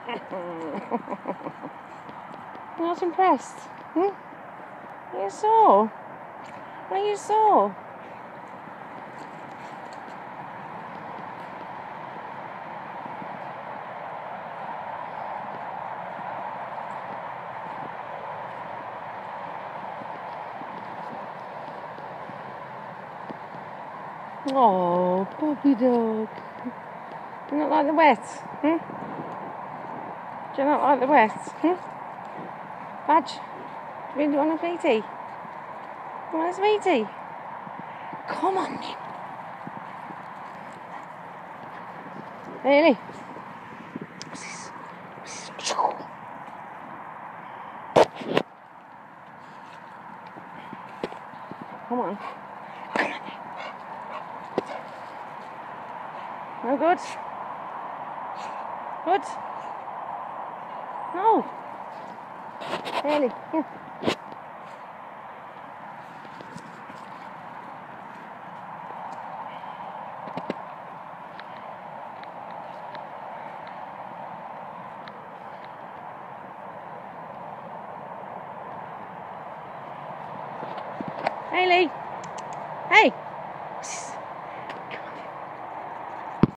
You're not impressed? Hmm? Are you sore? Are you sore? Oh, puppy dog. Do you not like the wet? Hmm? Do you not like the wet? Hmm? Badge, do you really want a sweetie? You want a sweetie? Come on then. Really? Come on. No good. Good. No. Really? Yeah. Haley. Hey.